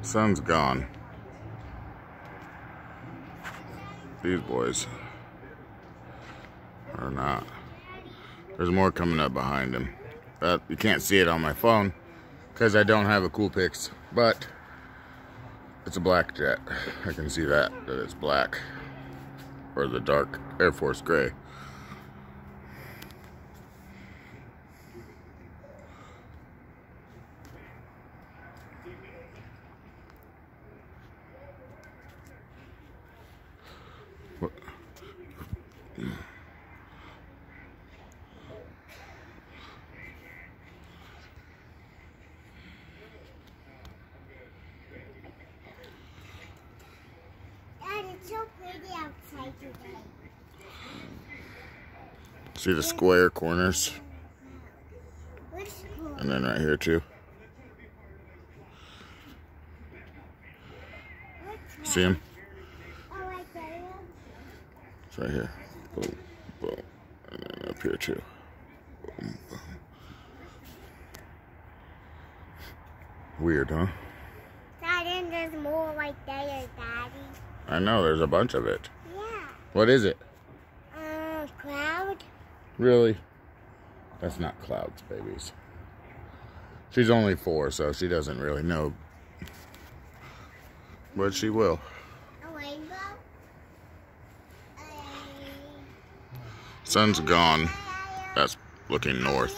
Sun's gone. These boys are not. There's more coming up behind him. You can't see it on my phone because I don't have a Coolpix, but it's a black jet. I can see that it's black, or the dark Air Force gray. What? It's so pretty outside today. See the square corners? Which school? And then right here too. See him? Oh, right there. It's right here. Boom, boom. And then up here too. Boom, boom. Weird, huh? Daddy, there's more right there, Daddy. I know, there's a bunch of it. Yeah. What is it? Cloud. Really? That's not clouds, babies. She's only 4, so she doesn't really know. But she will. A rainbow. Sun's gone. That's looking north.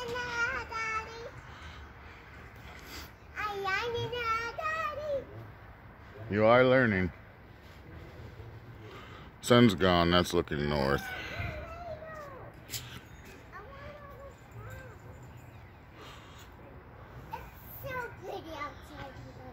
You are learning. Sun's gone. That's looking north. It's so pretty outside today.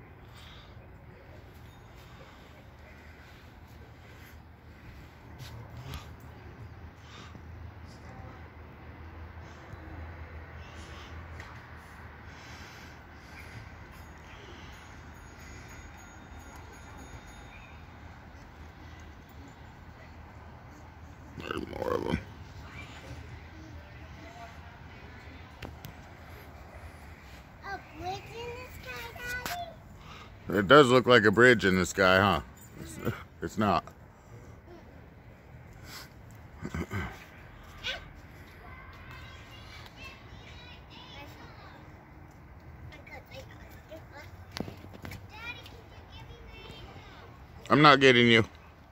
There's more of them. A bridge in the sky, Daddy? It does look like a bridge in the sky, huh? It's not. I'm not getting you.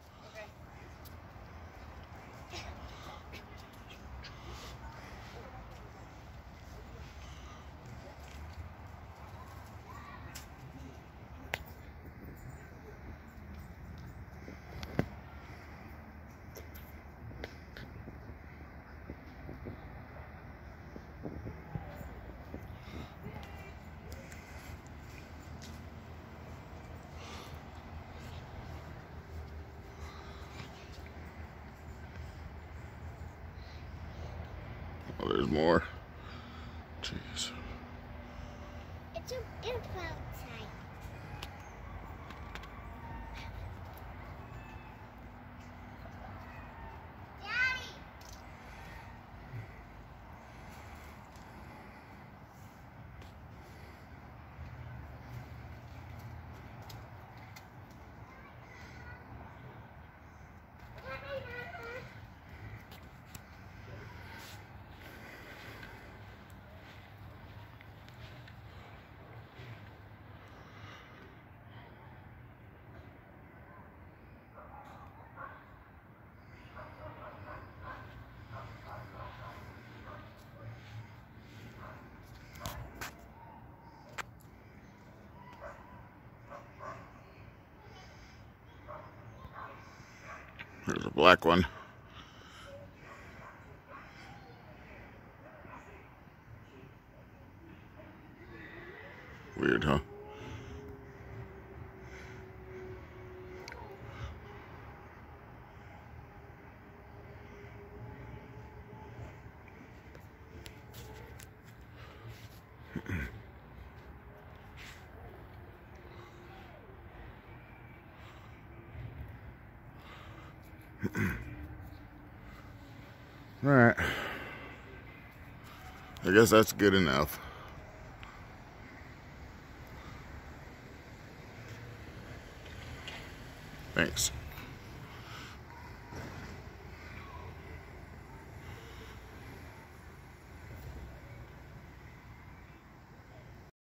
Oh, there's more. Jeez. It's a beautiful outside. Daddy! There's a black one. Weird, huh? All right. I guess that's good enough. Thanks.